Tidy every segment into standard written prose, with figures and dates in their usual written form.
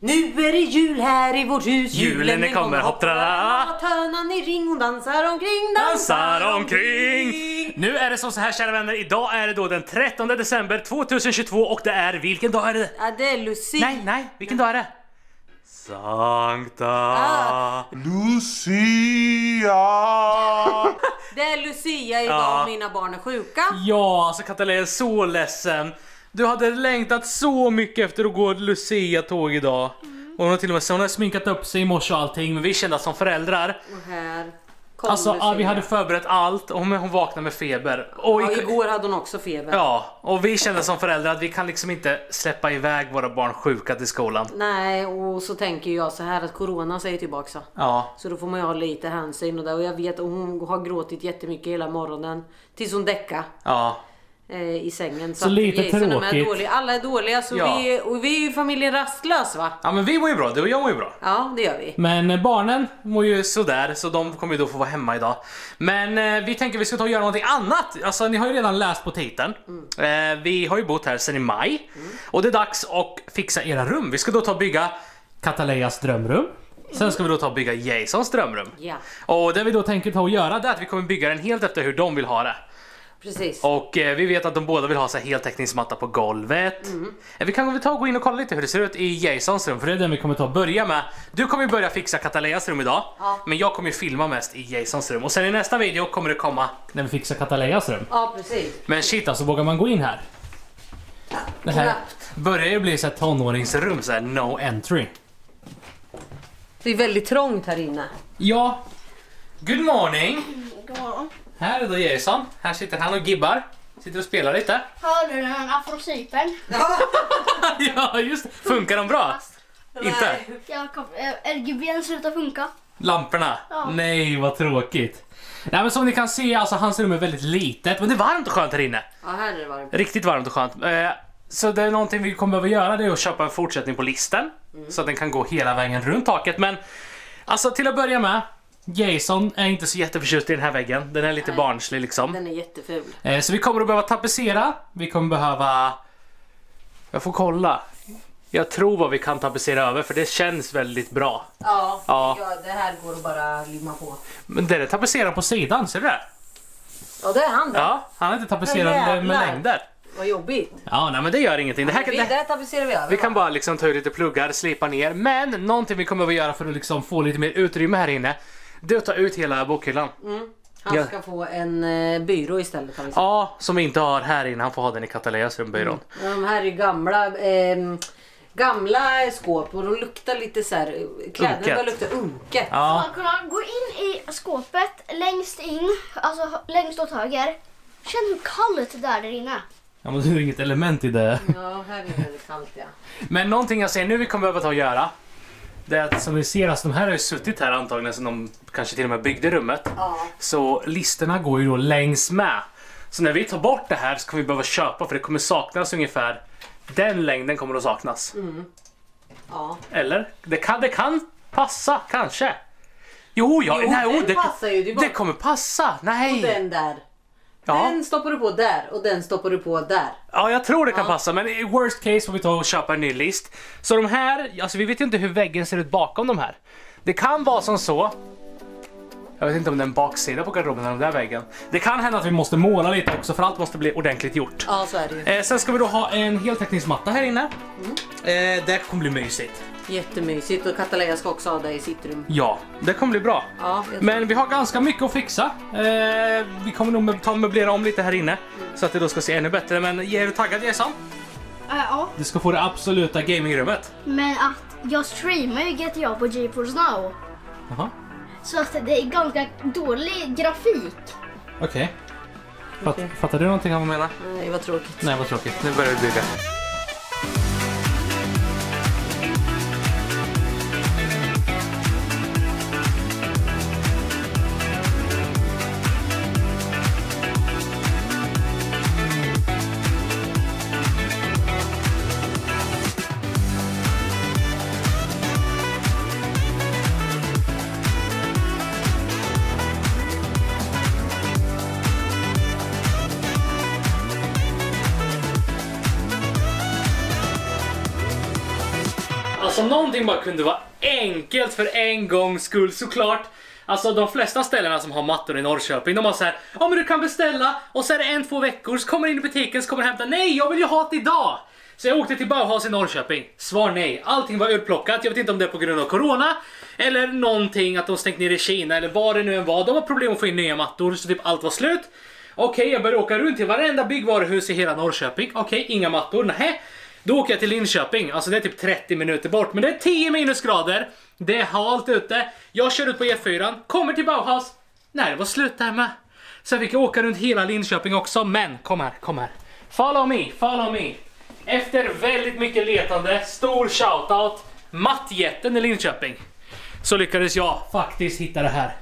Nu är det jul här i vårt hus. Julen den kommer, hopptralla. Tönan i ring och dansar omkring, dansar omkring. Nu är det så här, kära vänner. Idag är det då den 13 december 2022 och det är, vilken dag är det? Ja, det är Lucia. Nej, vilken dag är det? Sankta Lucia. Det är Lucia idag, mina barn är sjuka. Ja, alltså Katalin är så ledsen. Du hade längtat så mycket efter att gå Lucia-tåg idag. Och hon har till och med hon har sminkat upp sig i morse och allting. Men vi kände att som föräldrar, Och här kom alltså Lucia. vi hade förberett allt och hon vaknade med feber. Och Ja, igår hade hon också feber. ja, och vi kände som föräldrar att vi kan liksom inte släppa iväg våra barn sjuka till skolan. Nej, och så tänker jag så här att corona säger tillbaka. Ja. Så då får man ju ha lite hänsyn och där. Och jag vet att hon har gråtit jättemycket hela morgonen tills hon däckade. Ja. I sängen. Så lite Jason tråkigt. är dåliga. Alla är dåliga så Ja. vi är ju familjen rastlös, va? Ja, men vi mår ju bra, du och jag mår ju bra. Ja, det gör vi. Men barnen mår ju sådär, så de kommer ju då få vara hemma idag. Men vi tänker vi ska ta och göra någonting annat. Alltså ni har ju redan läst på titeln. Vi har ju bott här sedan i maj. Och det är dags att fixa era rum. Vi ska då ta och bygga Katalejas drömrum. Sen ska vi då ta och bygga Jasons drömrum. Ja, Och det vi då tänker ta och göra det är att vi kommer bygga den helt efter hur de vill ha det. precis. Och vi vet att de båda vill ha så här heltäckningsmatta på golvet. Vi kan väl ta och gå in och kolla lite hur det ser ut i Jasons rum, för det är den vi kommer ta och börja med. Du kommer ju börja fixa Katalejas rum idag, men jag kommer ju filma mest i Jasons rum. Och sen i nästa video kommer det komma när vi fixar Katalejas rum. Ja, precis. Men shit, alltså vågar man gå in här? Det här börjar ju bli så här tonåringsrum, så här no entry. Det är väldigt trångt här inne. Ja, good morning. God morgon. Här är då Jason, här sitter han och gibbar. Sitter och spelar lite. Hör du den afrosypen? Ja, just det. Funkar de bra? Inte? RGB:n slutar funka. Lamporna? Ja. Nej, vad tråkigt. Nej, men som ni kan se, alltså hans rum är väldigt litet. Men det är varmt och skönt här inne. Ja, här är det varmt. Riktigt varmt och skönt. Så det är någonting vi kommer behöva göra, det är att köpa en fortsättning på listen. Så att den kan gå hela vägen runt taket. Men alltså till att börja med, Jason är inte så jätteförtjust i den här väggen. Den är lite barnslig liksom. Den är jätteful. Så vi kommer att behöva tapetsera. Vi kommer behöva... Jag får kolla. Jag tror vad vi kan tapetsera över, för det känns väldigt bra. Ja, Ja. det här går att bara limma på. Men det är tapetserat på sidan, ser du det? Ja, det är han då. Ja, han är inte tapetserad med Jävlar. längder. Vad jobbigt. Ja, nej, men det gör ingenting. Det här, Det tapetserar vi över. vi kan bara liksom ta ut lite pluggar, slipa ner. Men någonting vi kommer att göra för att liksom få lite mer utrymme här inne, det är att ta ut hela bokhyllan. Han ska få en byrå istället, kan vi säga. Ja, som vi inte har här inne. Han får ha den i Katalejas rumbyrån. De här är gamla skåp och de luktar lite så här. Kläderna Unket. börjar lukta unket. Ja, Man kan gå in i skåpet längst in, alltså längst åt höger. Känn hur kallt det är där inne. ja, men det är inget element i det. Ja, här är det väldigt kallt, ja. Men någonting jag säger nu vi kommer behöva ta och göra, det är att som ni ser, alltså, de här har ju suttit här antagligen som de kanske till och med byggde rummet. Ja. Så listerna går ju då längs med. Så när vi tar bort det här så kommer vi behöva köpa, för det kommer saknas ungefär. Den längden kommer att saknas. Ja. Eller? Det kan passa, kanske. Jo, ja, Jo, nej, den passar ju, det är bara- det kommer passa. Nej. Och den där. Ja. Den stoppar du på där och den stoppar du på där. Ja, jag tror det kan passa, men i worst case får vi ta och köpa en ny list. Så de här, alltså vi vet ju inte hur väggen ser ut bakom de här. Det kan vara som så. Jag vet inte om det är en baksida på garderoben eller den där väggen. Det kan hända att vi måste måla lite också, för allt måste bli ordentligt gjort. Ja, så är det ju. Sen ska vi då ha en heltäckningsmatta här inne. Det kommer bli mysigt. Jättemysigt, och Kataleja ska också ha det i sitt rum. Ja, det kommer bli bra. Ja, jag tror- Men vi har ganska mycket att fixa. Vi kommer nog ta och möblera om lite här inne, så att det då ska se ännu bättre. Men är du taggad, Jason? Ja, Du ska få det absoluta gamingrummet. men att jag streamar ju GTA på GeForce Now. Jaha. Så att det är ganska dålig grafik. Okej. Fattar du någonting av vad jag menar? Nej, vad tråkigt. Nej, vad tråkigt. Nu börjar vi bygga. Alltså någonting bara kunde vara enkelt för en gångs skull, såklart. Alltså de flesta ställena som har mattor i Norrköping, de har så här: ja men du kan beställa och så är det 1-2 veckor, så kommer in i butiken, så kommer du hämta. Nej, jag vill ju ha det idag! Så jag åkte till Bauhaus i Norrköping. Svar nej. Allting var urplockat. Jag vet inte om det är på grund av corona eller någonting, att de stängt ner i Kina eller vad det nu än var. De har problem att få in nya mattor, så typ allt var slut. Okej, jag började åka runt till varenda byggvaruhus i hela Norrköping. Okej, inga mattor. Nej. Då åker jag till Linköping. Alltså det är typ 30 minuter bort. Men det är 10 minusgrader. Det är halt ute. Jag kör ut på E4. Kommer till Bauhaus. Nej, det var slut där med. Så jag fick åka runt hela Linköping också. Men, kom här. Follow me. Efter väldigt mycket letande, stor shoutout, mattjätten i Linköping, så lyckades jag faktiskt hitta det här.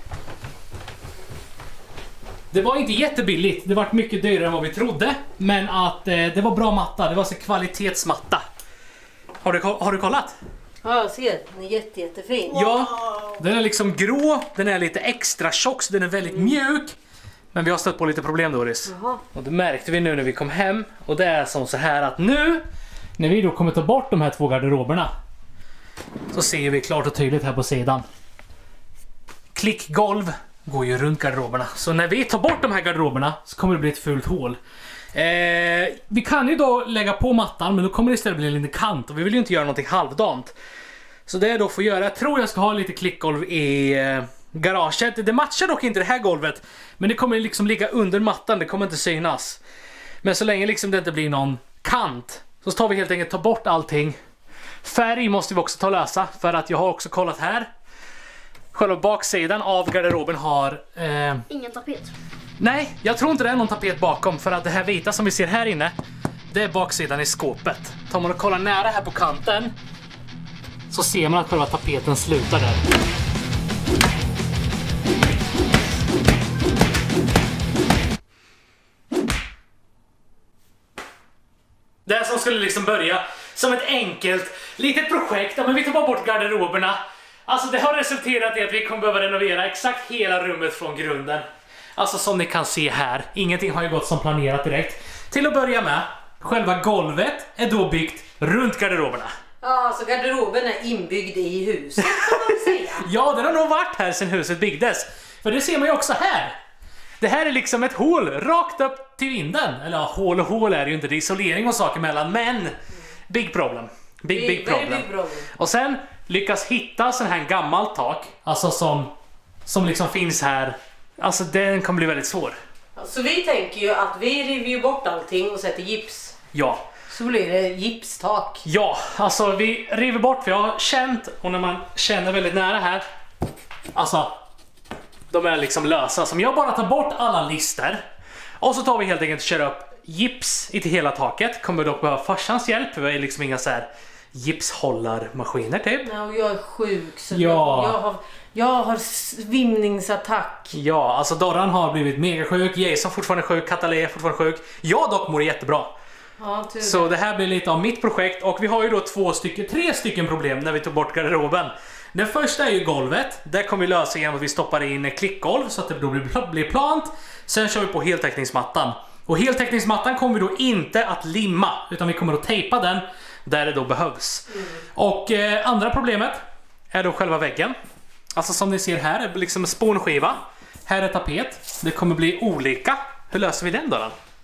Det var inte jättebilligt, det var mycket dyrare än vad vi trodde, men att det var bra matta, det var så kvalitetsmatta. Har du kollat? Ja, jag ser. Den är jättefin. Ja, den är liksom grå, den är lite extra tjock, så den är väldigt mjuk. Men vi har stött på lite problem, Doris. Jaha. Och det märkte vi nu när vi kom hem. Och det är som så här att nu, när vi då kommer ta bort de här 2 garderoberna, så ser vi klart och tydligt här på sidan. Klickgolv går ju runt garderoberna. Så när vi tar bort de här garderoberna så kommer det bli ett fult hål. Vi kan ju då lägga på mattan, men då kommer det istället bli en liten kant. Och vi vill ju inte göra någonting halvdant. Så det jag då får göra, jag tror jag ska ha lite klickgolv i garaget. Det matchar dock inte det här golvet, men det kommer liksom ligga under mattan, det kommer inte synas. Men så länge liksom det inte blir någon kant, så tar vi helt enkelt ta bort allting. Färg måste vi också ta lösa, för att jag har också kollat här. Själva baksidan av garderoben har Ingen tapet. nej, jag tror inte det är någon tapet bakom, för att det här vita som vi ser här inne, det är baksidan i skåpet. Tar man och kollar nära här på kanten, så ser man att själva tapeten slutar där. Det här som skulle liksom börja som ett enkelt litet projekt, men vi tar bara bort garderoberna. Alltså det har resulterat i att vi kommer behöva renovera exakt hela rummet från grunden. Alltså som ni kan se här, ingenting har ju gått som planerat direkt. Till att börja med, själva golvet är då byggt runt garderoberna. Ja, alltså garderoben är inbyggd i huset, kan man säga. Ja, den har nog varit här sedan huset byggdes. För det ser man ju också här. Det här är liksom ett hål rakt upp till vinden. Eller ja, hål och hål är det ju inte, det är isolering och saker emellan. Men, big problem. Big problem. Och sen lyckas hitta sån här gammalt tak. Alltså som liksom finns här. Alltså den kommer bli väldigt svår. Så vi tänker ju att vi river ju bort allting och sätter gips. Ja. Så blir det gipstak. Ja, alltså vi river bort, för jag har känt, och när man känner väldigt nära här, alltså de är liksom lösa. Som jag bara tar bort alla lister, och så tar vi helt enkelt och kör upp gips i till hela taket. Kommer dock behöva farsans hjälp, för vi är liksom inga så här gipshållarmaskiner typ. Ja, och jag är sjuk, så Ja. jag har svimningsattack. Ja, alltså Dorran har blivit mega sjuk, Jason fortfarande sjuk, Katalé fortfarande sjuk. Jag dock mår jättebra. Ja, tur. Så det här blir lite av mitt projekt, och vi har ju då tre stycken problem när vi tog bort garderoben. Den första är ju golvet. Där kommer vi lösa genom att vi stoppar in klickgolv så att det då blir plant. Sen kör vi på heltäckningsmattan. Och heltäckningsmattan kommer vi då inte att limma, utan vi kommer att tejpa den där det då behövs. Och andra problemet är då själva väggen. Alltså som ni ser här är liksom en spånskiva. Här är tapet. Det kommer bli olika. Hur löser vi den då?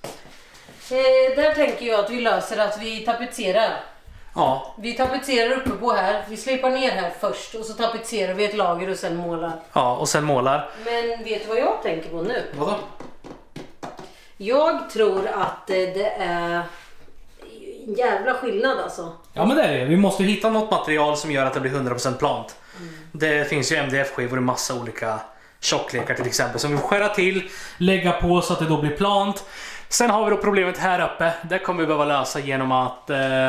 Där tänker jag att vi löser att vi tapetserar. Ja. Vi tapetserar uppe på här. Vi slipar ner här först och så tapetserar vi ett lager och sen målar. Ja, och sen målar. Men vet du vad jag tänker på nu? Vadå? Jag tror att det är en jävla skillnad alltså. Ja, men det är det. Vi måste hitta något material som gör att det blir 100% plant. Det finns ju MDF-skivor i massa olika tjocklekar till exempel, som vi får skära till, lägga på så att det då blir plant. Sen har vi då problemet här uppe. Det kommer vi behöva lösa genom att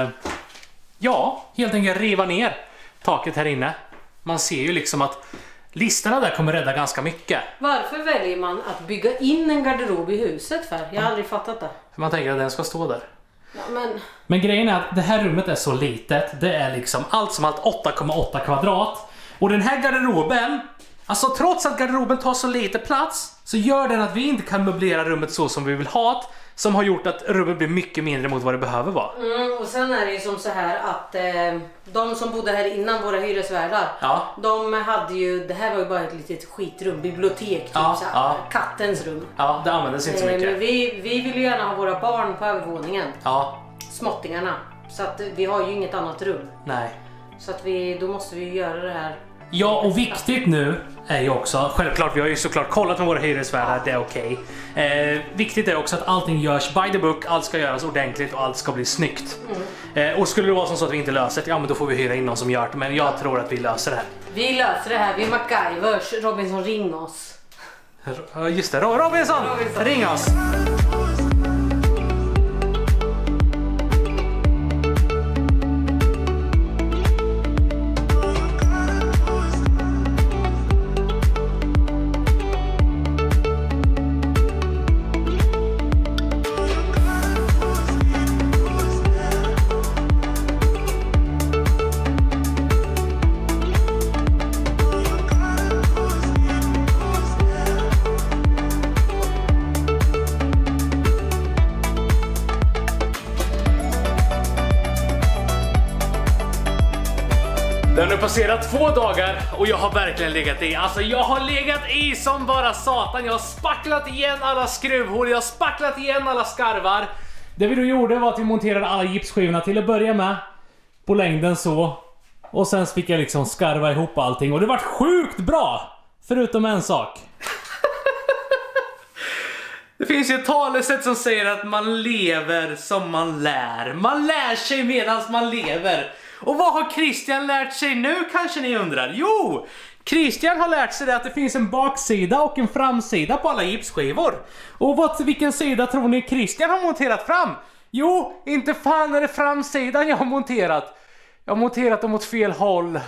helt enkelt riva ner taket här inne. Man ser ju liksom att listerna där kommer rädda ganska mycket. Varför väljer man att bygga in en garderob i huset för? Jag har aldrig fattat det. För man tänker att den ska stå där. Ja, men grejen är att det här rummet är så litet. Det är liksom allt som allt 8,8 kvadrat. Och den här garderoben Alltså trots att garderoben tar så lite plats så gör den att vi inte kan möblera rummet så som vi vill ha det, som har gjort att rummet blir mycket mindre mot vad det behöver vara. Och sen är det ju som så här att de som bodde här innan, våra hyresvärdar, de hade ju, det här var ju bara ett litet skitrum, bibliotek typ, kattens rum. Ja, det användes inte så mycket. Men vi vill ju gärna ha våra barn på övervåningen. Ja. Småttingarna. Så att vi har ju inget annat rum. Nej. Så att då måste vi göra det här. Ja, och viktigt nu är ju också, självklart vi har ju såklart kollat med våra hyresvärdar, det är okej. Viktigt är också att allting görs by the book, allt ska göras ordentligt och allt ska bli snyggt. Och skulle det vara som så att vi inte löser det, ja men då får vi hyra in någon som gör det, men jag tror att vi löser det här. Vi löser det här, vi är MacGyvers. Robinson, ring oss. Just det, Robinson. Ring oss! Det har nu passerat 2 dagar och jag har verkligen legat i. Alltså jag har legat i som bara satan. Jag har spacklat igen alla skruvhål, jag har spacklat igen alla skarvar. Det vi då gjorde var att vi monterade alla gipsskivorna till att börja med. På längden så. Och sen fick jag liksom skarva ihop allting. Och det var sjukt bra! Förutom en sak. Det finns ju ett talesätt som säger att man lever som man lär. Man lär sig medan man lever. Och vad har Christian lärt sig nu, kanske ni undrar? Jo, Christian har lärt sig att det finns en baksida och en framsida på alla gipsskivor. Och vilken sida tror ni Christian har monterat fram? Jo, inte fan är det framsidan jag har monterat. Jag har monterat dem åt fel håll.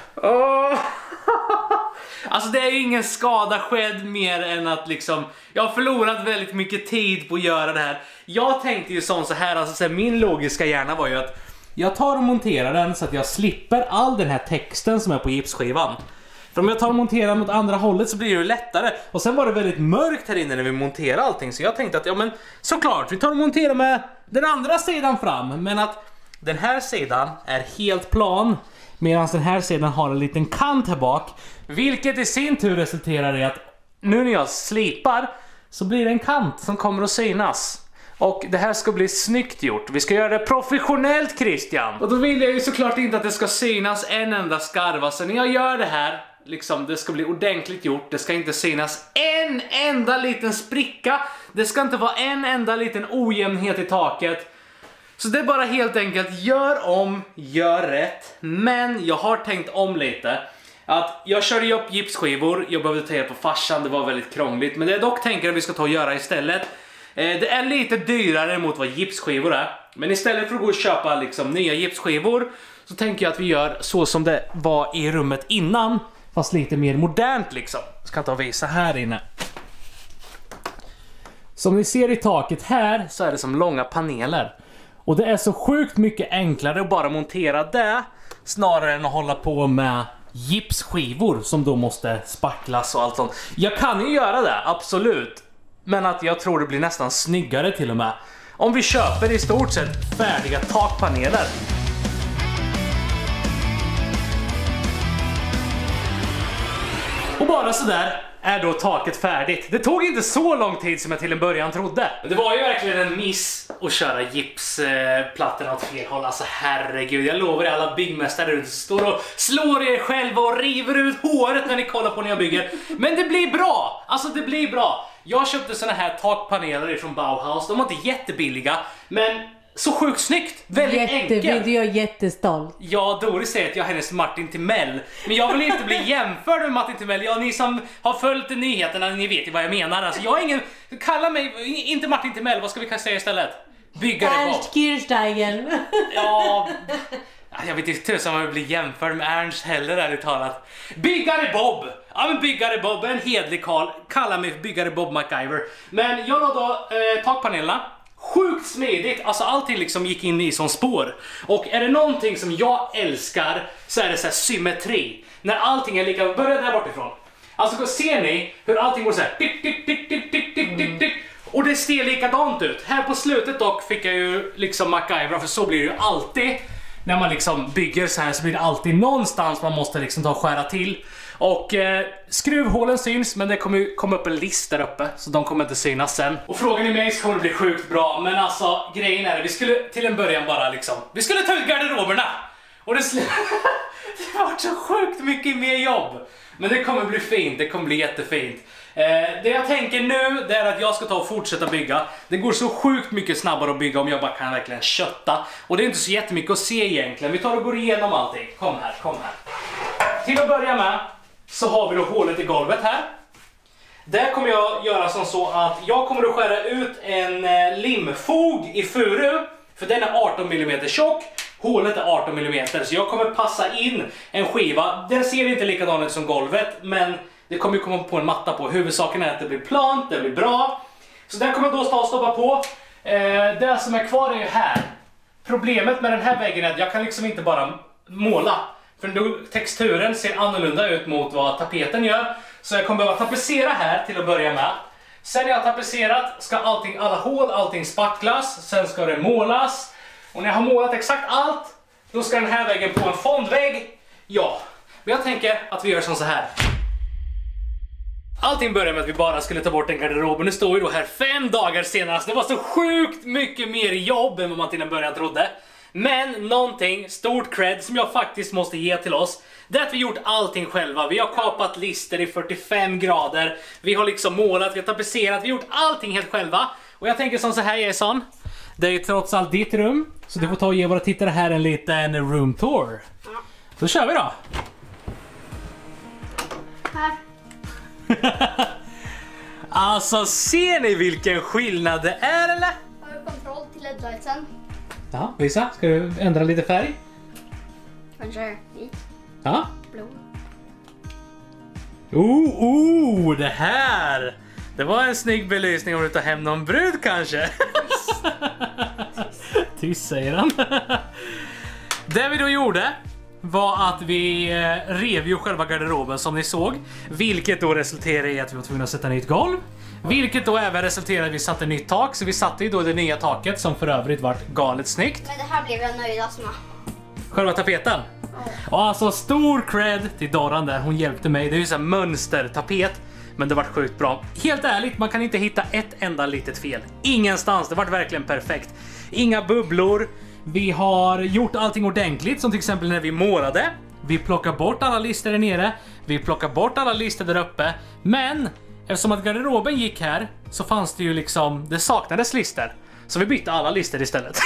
Alltså det är ju ingen skada skedd mer än att liksom jag har förlorat väldigt mycket tid på att göra det här. Jag tänkte ju så här, alltså min logiska hjärna var ju att jag tar och monterar den så att jag slipper all den här texten som är på gipsskivan. För om jag tar och monterar mot andra hållet så blir det lättare. Och sen var det väldigt mörkt här inne när vi monterade allting. Så jag tänkte att ja men såklart vi tar och monterar med den andra sidan fram. Men att den här sidan är helt plan. Medan den här sidan har en liten kant här bak. Vilket i sin tur resulterar i att nu när jag slipar så blir det en kant som kommer att synas. Och det här ska bli snyggt gjort. Vi ska göra det professionellt, Christian. Och då vill jag ju såklart inte att det ska synas en enda skarva. Så när jag gör det här, liksom, det ska bli ordentligt gjort. Det ska inte synas en enda liten spricka. Det ska inte vara en enda liten ojämnhet i taket. Så det är bara helt enkelt, gör om, gör rätt. Men jag har tänkt om lite. Att jag körde ju upp gipsskivor. Jag behövde ta hjälp på farsan, det var väldigt krångligt. Men det jag dock tänker att vi ska ta och göra istället. Det är lite dyrare mot vad gipsskivor är. Men istället för att gå och köpa liksom nya gipsskivor så tänker jag att vi gör så som det var i rummet innan. Fast lite mer modernt liksom. Jag ska ta och visa här inne. Som ni ser i taket här så är det som långa paneler. Och det är så sjukt mycket enklare att bara montera det snarare än att hålla på med gipsskivor som då måste spacklas och allt sånt. Jag kan ju göra det, absolut. Men att jag tror det blir nästan snyggare till och med. Om vi köper i stort sett färdiga takpaneler. Och bara sådär är då taket färdigt. Det tog inte så lång tid som jag till en början trodde. Det var ju verkligen en miss att köra gipsplattorna åt fel håll. Alltså herregud, jag lovar er alla byggmästare ut står och slår er själva och river ut håret när ni kollar på när jag bygger. Men det blir bra! Alltså det blir bra. Jag köpte såna här takpaneler från Bauhaus. De var inte jättebilliga, men så sjukt snyggt. Väldigt enkelt. Jag är jättestolt. Ja, Doris säger att jag är hennes Martin Timell. Men jag vill inte bli jämförd med Martin Timell. Ja, ni som har följt nyheterna, ni vet ju vad jag menar. Alltså, jag är ingen... Kalla mig inte Martin Timell. Vad ska vi säga istället? Byggare Bob. Ernst Kirchsteigen. Ja... Jag vet inte tusan om jag blir jämförd med Ernst heller, ärligt talat. Byggare Bob! Ja men Byggare Bob är en hedlig karl. Kalla mig för Byggare Bob MacGyver. Men jag la då takpanelerna. Sjukt smidigt, alltså allting liksom gick in i som spår. Och är det någonting som jag älskar så är det så här symmetri. När allting är lika, börja där bortifrån. Alltså ser ni hur allting går så här tick, tick, tick, tick, tick, tick, tick, tick. Och det ser likadant ut. Här på slutet dock fick jag ju liksom MacGyver, för så blir det ju alltid. När man liksom bygger så här så blir det alltid någonstans man måste liksom ta och skära till. Och skruvhålen syns, men det kommer ju komma upp en list där uppe, så de kommer inte synas sen. Och frågan i mig så kommer det bli sjukt bra, men alltså grejen är det, vi skulle till en början bara liksom, vi skulle ta ut garderoberna. Och det det var så sjukt mycket mer jobb. Men det kommer bli fint, det kommer bli jättefint. Det jag tänker nu, det är att jag ska ta och fortsätta bygga. Det går så sjukt mycket snabbare att bygga om jag bara kan verkligen kötta. Och det är inte så jättemycket att se egentligen. Vi tar och går igenom allting. Kom här, kom här. Till att börja med så har vi då hålet i golvet här. Där kommer jag göra som så att jag kommer att skära ut en limfog i furu. För den är 18 mm tjock. Hålet är 18 mm, så jag kommer passa in en skiva. Den ser inte likadan ut som golvet, men det kommer ju komma på en matta på. Huvudsaken är att det blir plant, det blir bra. Så den kommer jag då stoppa på. Det som är kvar är ju här. Problemet med den här väggen är att jag kan liksom inte bara måla. För då texturen ser annorlunda ut mot vad tapeten gör. Så jag kommer behöva tapetsera här till att börja med. Sen när jag har tapetserat ska alla hål, allting spacklas. Sen ska det målas. Och när jag har målat exakt allt, då ska den här väggen på en fondvägg. Ja, men jag tänker att vi gör som så här. Allting börjar med att vi bara skulle ta bort en garderob. Nu står vi då här 5 dagar senast. Det var så sjukt mycket mer jobb än vad man till en början trodde. Men någonting, stort cred som jag faktiskt måste ge till oss, det är att vi gjort allting själva. Vi har kapat lister i 45 grader. Vi har liksom målat, vi har tapetserat, vi har gjort allting helt själva. Och jag tänker som så här, Jason. Det är ju trots allt ditt rum, så du får ta och ge våra tittare här en liten room tour. Då kör vi då. Här. Alltså, ser ni vilken skillnad det är, eller? Har du kontroll till LED-lightsen? Ja, visa. Ska du ändra lite färg? Kanske vit. Ja. Blå. Det här! Det var en snygg belysning om du tar hem någon brud kanske. Tyst säger han. Det vi då gjorde var att vi rev ju själva garderoben som ni såg. Vilket då resulterade i att vi var tvungna att sätta nytt golv. Vilket då även resulterade i att vi satte nytt tak. Så vi satte ju då det nya taket som för övrigt var galet snyggt. Men det här blev jag nöjdast med. Själva tapeten. Och alltså stor cred till Doran där. Hon hjälpte mig. Det är ju så här mönstertapet. Men det var sjukt bra. Helt ärligt, man kan inte hitta ett enda litet fel. Ingenstans, det var verkligen perfekt. Inga bubblor. Vi har gjort allting ordentligt, som till exempel när vi målade. Vi plockar bort alla lister där nere. Vi plockar bort alla lister där uppe. Men eftersom att garderoben gick här så fanns det ju liksom, det saknades lister. Så vi bytte alla lister istället.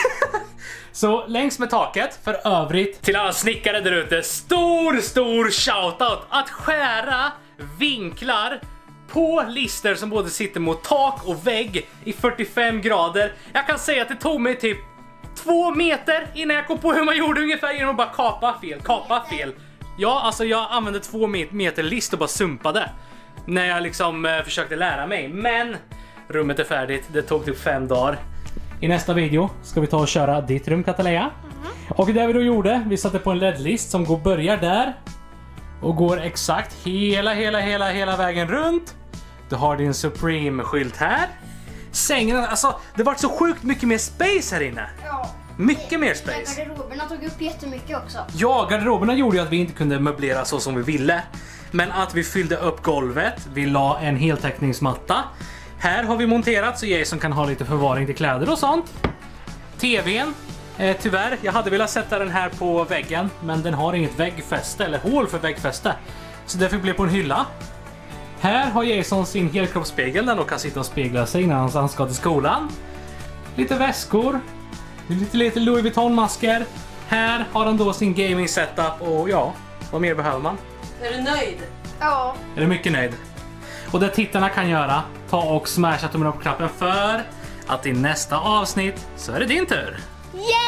Så längs med taket, för övrigt till alla snickare där ute, stor shoutout att skära vinklar på lister som både sitter mot tak och vägg i 45 grader. Jag kan säga att det tog mig typ 2 meter innan jag kom på hur man gjorde ungefär genom att bara kapa fel. Ja, alltså jag använde 2 meter list och bara sumpade när jag liksom försökte lära mig. Men rummet är färdigt, det tog typ 5 dagar. I nästa video ska vi ta och köra ditt rum, Katalea. Och det vi då gjorde, vi satte på en LED-list som börjar där och går exakt hela vägen runt. Du har din Supreme-skylt här. Sängen, alltså det var så sjukt mycket mer space här inne. Ja. Mycket mer space. Garderoberna tog upp jättemycket också. Ja, garderoberna gjorde ju att vi inte kunde möblera så som vi ville. Men att vi fyllde upp golvet, vi la en heltäckningsmatta. Här har vi monterat så Jason kan ha lite förvaring till kläder och sånt. TVn, tyvärr, jag hade velat sätta den här på väggen, men den har inget väggfäste eller hål för väggfäste. Så därför blev på en hylla. Här har Jason sin helkroppsspegel där han kan sitta och spegla sig innan han ska till skolan. Lite väskor, lite Louis Vuitton-masker. Här har han då sin gaming setup och ja, vad mer behöver man? Är du nöjd? Ja. Är du mycket nöjd? Och det tittarna kan göra, ta och smasha tummen upp på knappen för att i nästa avsnitt så är det din tur. Yay!